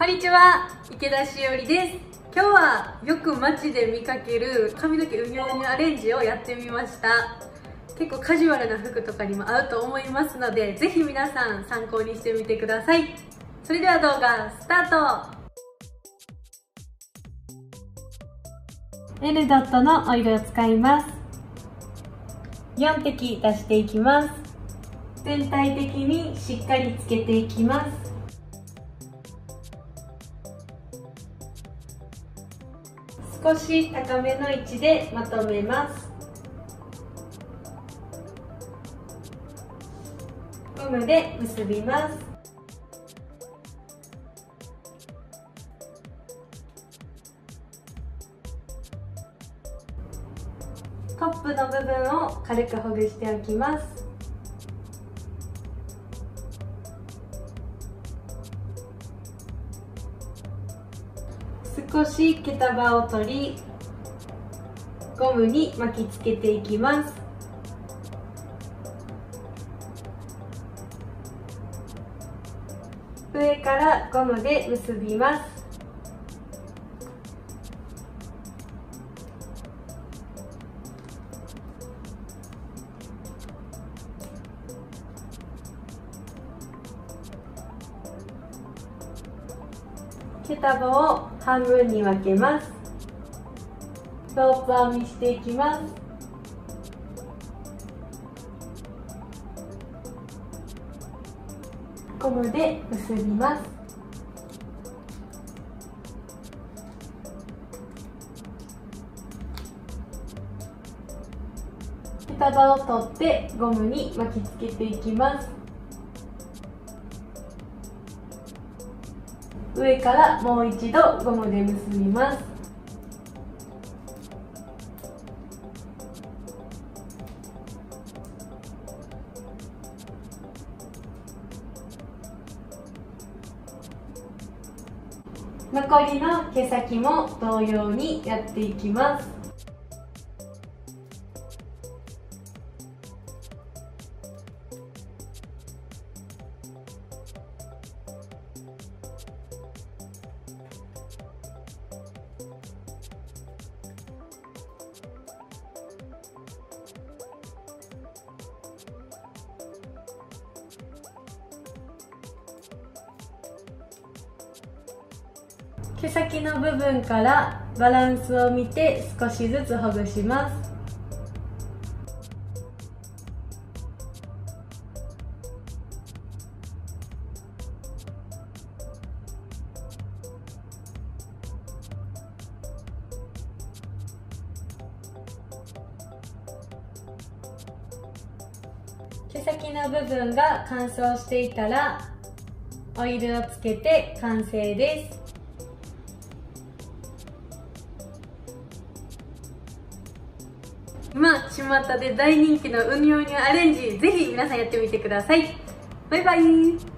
こんにちは、池田しおりです。今日はよく街で見かける髪の毛うにょうにょアレンジをやってみました。結構カジュアルな服とかにも合うと思いますので、ぜひ皆さん参考にしてみてください。それでは動画スタート。L ドットのオイルを使います。4滴出していきます。全体的にしっかりつけていきます。少し高めの位置でまとめます。ゴムで結びます。トップの部分を軽くほぐしておきます。少し毛束を取り、ゴムに巻きつけていきます。上からゴムで結びます。毛束を半分に分けます。ロープ編みしていきます。ゴムで結びます。毛束を取ってゴムに巻きつけていきます。上からもう一度ゴムで結びます。残りの毛先も同様にやっていきます。毛先の部分からバランスを見て少しずつほぐします。毛先の部分が乾燥していたらオイルをつけて完成です。今、巷で大人気のうにょうにょアレンジ、ぜひ皆さんやってみてください。バイバイ。